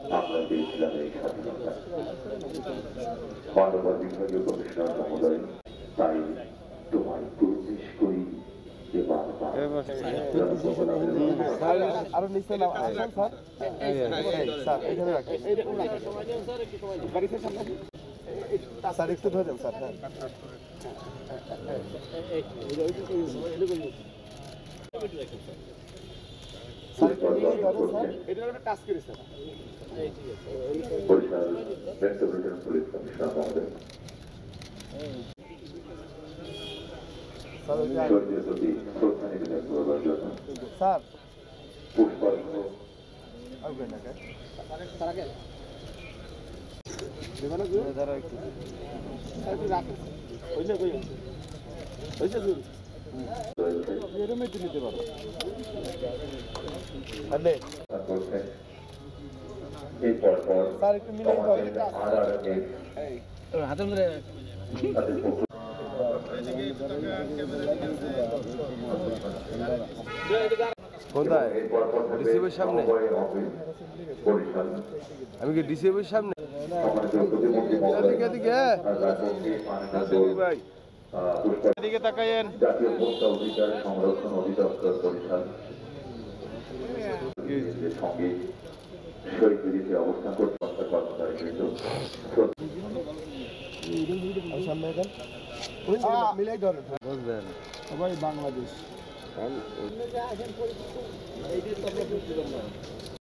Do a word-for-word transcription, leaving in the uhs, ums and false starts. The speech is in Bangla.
আমরা পেয়েছিলাম এই স্বাধীনতা। মানবতা বিভাগীয় কমিশনার মহোদয়, তাই তোমার প্রবেশ করি যে বারবার আরো নিচে নাও আসেন স্যার। স্যার এখানে রাখেন স্যার, একটু ধরে দেন স্যার। হ্যাঁ বরিশাল মেট্রোপলিটন পুলিশ কমিশনার মহোদয়, শহীদের প্রতি শ্রদ্ধা নিবেদন করবার জন্য স্যার পুষ্পার্ঘ্য নিতে পারো। এই পরপর স্যার একটু মিলাই ধরেন। আর আর হাতে ধরে তাদের পক্ষ কোথায়? ডিসিপির সামনে। বরিশাল আমি কি ডিসিপির সামনে? সম্মানিত প্রতিমন্ত্রী এদিকে এদিকে ভাই এদিকে তাকায়েন। জাতীয় পোস্টা অধিকার সংরক্ষণ অধিদপ্তর বরিশাল সঙ্গে শহীদ বেদিতে অবস্থান করতে কর্মচারী সামনে এখন মিলাই ধরেন। বুঝলেন সবাই বাংলাদেশ।